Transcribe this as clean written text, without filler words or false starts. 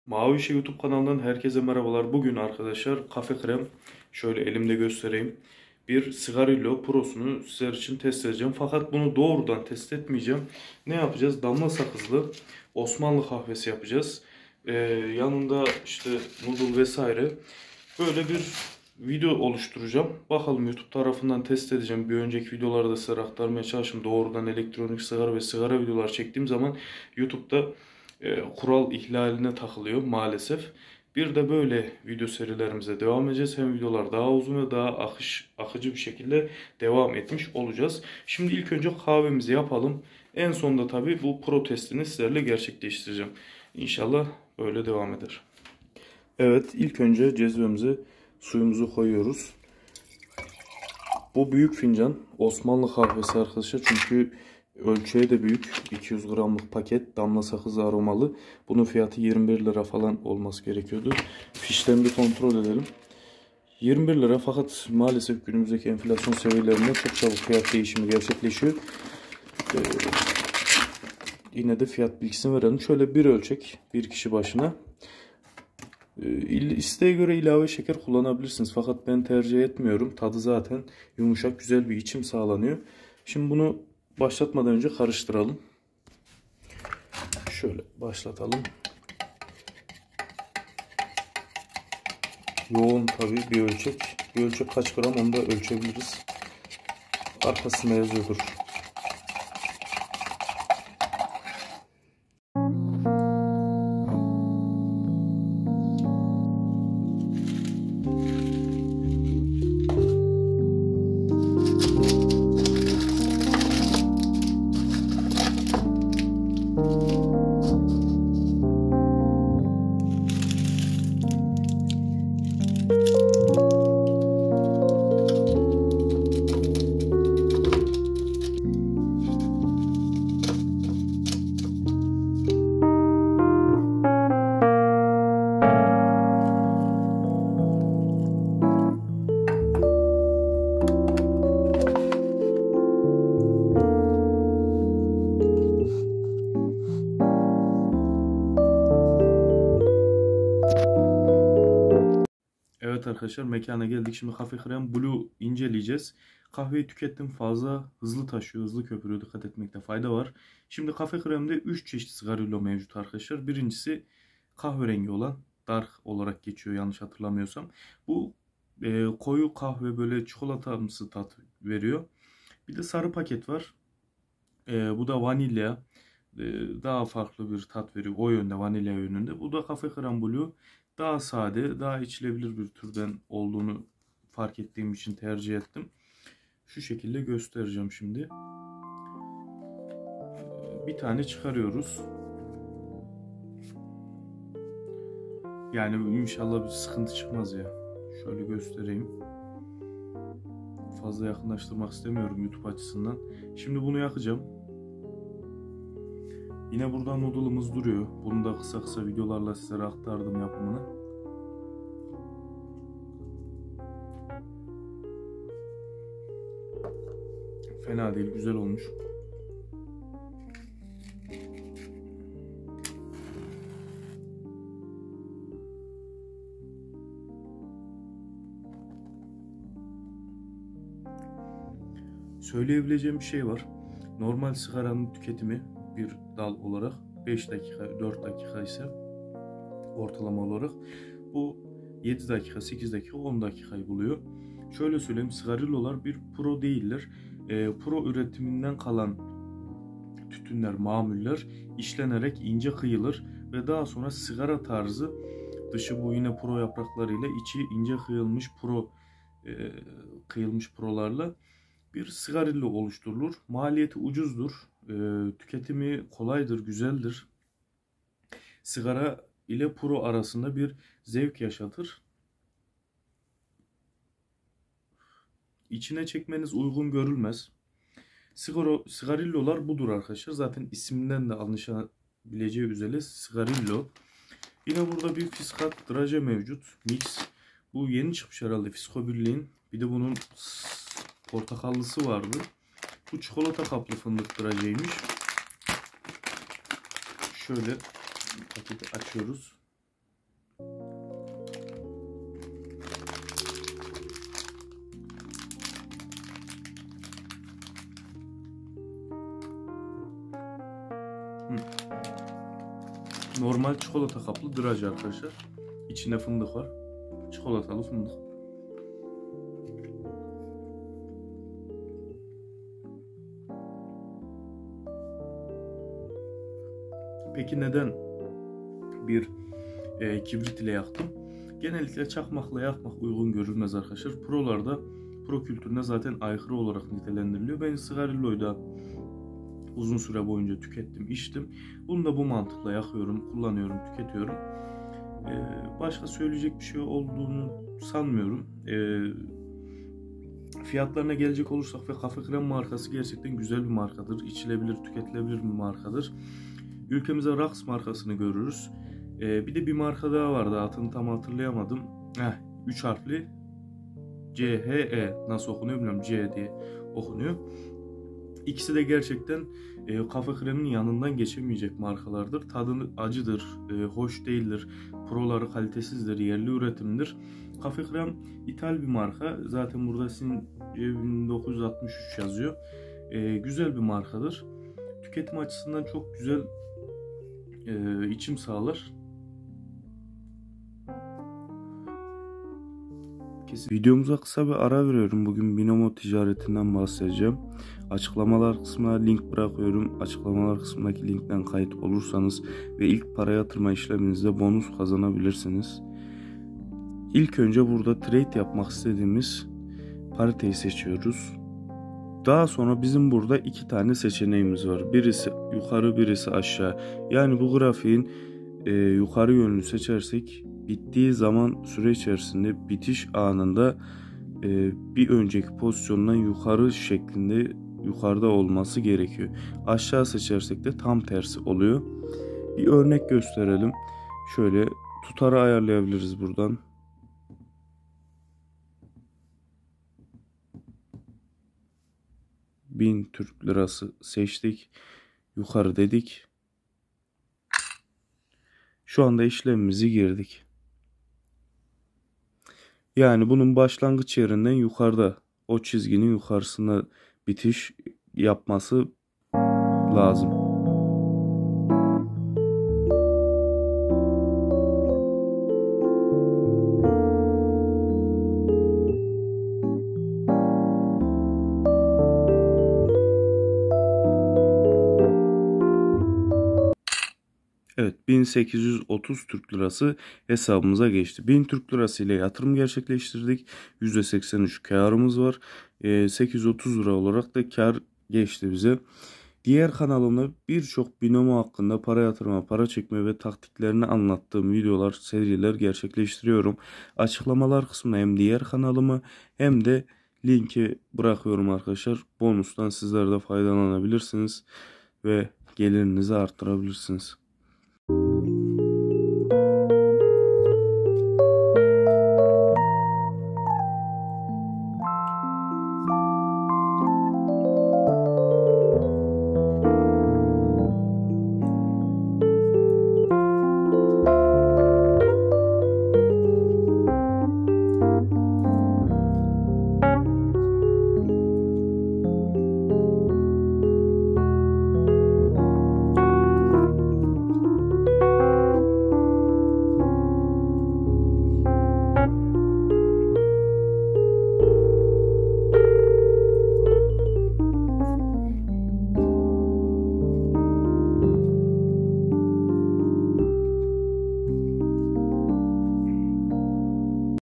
Mavi Işık YouTube kanalından herkese merhabalar. Bugün arkadaşlar kafe krem, şöyle elimde göstereyim. Bir Sigarillo Pro'sunu sizler için test edeceğim. Fakat bunu doğrudan test etmeyeceğim. Ne yapacağız? Damla sakızlı Osmanlı kahvesi yapacağız. Yanında işte noodle vesaire. Böyle bir video oluşturacağım. Bakalım YouTube tarafından test edeceğim. Bir önceki videolarda size aktarmaya çalıştım. Doğrudan elektronik sigara ve sigara videolar çektiğim zaman YouTube'da kural ihlaline takılıyor maalesef. Bir de böyle video serilerimize devam edeceğiz. Hem videolar daha uzun ve daha akıcı bir şekilde devam etmiş olacağız. Şimdi ilk önce kahvemizi yapalım. En sonunda tabii bu pro testini sizlerle gerçekleştireceğim. İnşallah böyle devam eder. Evet, ilk önce cezvemize suyumuzu koyuyoruz. Bu büyük fincan Osmanlı kahvesi arkadaşlar, çünkü ölçüye de büyük. 200 gramlık paket damla sakız aromalı. Bunun fiyatı 21 lira falan olması gerekiyordu. Fişten bir kontrol edelim. 21 lira, fakat maalesef günümüzdeki enflasyon seviyelerinde çok çabuk fiyat değişimi gerçekleşiyor. Yine de fiyat bilgisini verelim. Şöyle bir ölçek bir kişi başına. İsteğe göre ilave şeker kullanabilirsiniz. Fakat ben tercih etmiyorum. Tadı zaten yumuşak, güzel bir içim sağlanıyor. Şimdi bunu başlatmadan önce karıştıralım. Şöyle başlatalım. Yoğun tabii bir ölçek. Bir ölçek kaç gram onu da ölçebiliriz. Arkasında yazıyordur. Evet arkadaşlar, mekana geldik. Şimdi Cafe Crème Blue inceleyeceğiz. Kahveyi tükettim, fazla hızlı taşıyor, hızlı köpürüyor. Dikkat etmekte fayda var. Şimdi Cafe Crème'de 3 çeşit Sigarillo mevcut arkadaşlar. Birincisi kahverengi olan, dark olarak geçiyor yanlış hatırlamıyorsam. Bu koyu kahve, böyle çikolatamsı tat veriyor. Bir de sarı paket var. Bu da vanilya. Daha farklı bir tat veriyor. O yönde, vanilya yönünde. Bu da Cafe Crème Blue. Daha sade, daha içilebilir bir türden olduğunu fark ettiğim için tercih ettim. Şu şekilde göstereceğim şimdi. Bir tane çıkarıyoruz. Yani inşallah bir sıkıntı çıkmaz ya. Şöyle göstereyim. Fazla yakınlaştırmak istemiyorum YouTube açısından. Şimdi bunu yakacağım. Yine burada noodle'ımız duruyor. Bunu da kısa kısa videolarla sizlere aktardım yapımını. Fena değil, güzel olmuş. Söyleyebileceğim bir şey var. Normal sigaranın tüketimi bir dal olarak 5 dakika, 4 dakika ise ortalama olarak bu 7 dakika, 8 dakika, 10 dakikayı buluyor. Şöyle söyleyeyim, sigarillolar bir pro değiller. Pro üretiminden kalan tütünler, mamuller işlenerek ince kıyılır ve daha sonra sigara tarzı, dışı bu yine pro yapraklarıyla, içi ince kıyılmış prolarla bir sigarillo oluşturulur. Maliyeti ucuzdur. Tüketimi kolaydır, güzeldir. Sigara ile pro arasında bir zevk yaşatır. İçine çekmeniz uygun görülmez. Sigarillolar budur arkadaşlar. Zaten isminden de anlaşılabileceği üzere sigarillo. Yine burada bir Fiskat draje mevcut. Mix. Bu yeni çıkmış herhalde Fisko Birliğin. Bir de bunun portakallısı vardı. Bu çikolata kaplı fındık drajeymiş. Şöyle paketi açıyoruz. Normal çikolata kaplı draj arkadaşlar. İçinde fındık var. Çikolatalı fındık. Peki neden bir kibrit ile yaktım? Genellikle çakmakla yakmak uygun görülmez arkadaşlar. Prolarda, pro kültürüne zaten aykırı olarak nitelendiriliyor. Ben sigarilloyu da uzun süre boyunca tükettim, içtim. Bunu da bu mantıkla yakıyorum, kullanıyorum, tüketiyorum. Başka söyleyecek bir şey olduğunu sanmıyorum. Fiyatlarına gelecek olursak ve Cafe Creme markası gerçekten güzel bir markadır. İçilebilir, tüketilebilir bir markadır. Ülkemize Rax markasını görürüz. Bir de bir marka daha vardı, adını tam hatırlayamadım. 3 harfli CHE, nasıl okunuyor bilmiyorum, C diye okunuyor. İkisi de gerçekten Cafe Creme'in yanından geçemeyecek markalardır. Tadı acıdır, hoş değildir, proları kalitesizdir, yerli üretimdir. Cafe Creme ithal bir marka. Zaten burada Since 1963 yazıyor. Güzel bir markadır. Tüketim açısından çok güzel içim sağlar. Videomuza kısa bir ara veriyorum. Bugün binomo ticaretinden bahsedeceğim. Açıklamalar kısmına link bırakıyorum. Açıklamalar kısmındaki linkten kayıt olursanız ve ilk para yatırma işleminizde bonus kazanabilirsiniz. İlk önce burada trade yapmak istediğimiz pariteyi seçiyoruz. Daha sonra bizim burada iki tane seçeneğimiz var. Birisi yukarı, birisi aşağı. Yani bu grafiğin yukarı yönünü seçersek bittiği zaman süre içerisinde bitiş anında bir önceki pozisyondan yukarı şeklinde yukarıda olması gerekiyor. Aşağı seçersek de tam tersi oluyor. Bir örnek gösterelim. Şöyle tutarı ayarlayabiliriz buradan. 1000 Türk lirası seçtik. Yukarı dedik. Şu anda işlemimizi girdik. Yani bunun başlangıç yerinden yukarıda, o çizginin yukarısında bitiş yapması lazım. Evet, 1830 Türk lirası hesabımıza geçti. 1000 Türk lirası ile yatırım gerçekleştirdik. %83 karımız var. 830 lira olarak da kar geçti bize. Diğer kanalımda birçok binomo hakkında para yatırma, para çekme ve taktiklerini anlattığım videolar, seriler gerçekleştiriyorum. Açıklamalar kısmına hem diğer kanalımı hem de linki bırakıyorum arkadaşlar. Bonustan sizler de faydalanabilirsiniz ve gelirinizi arttırabilirsiniz.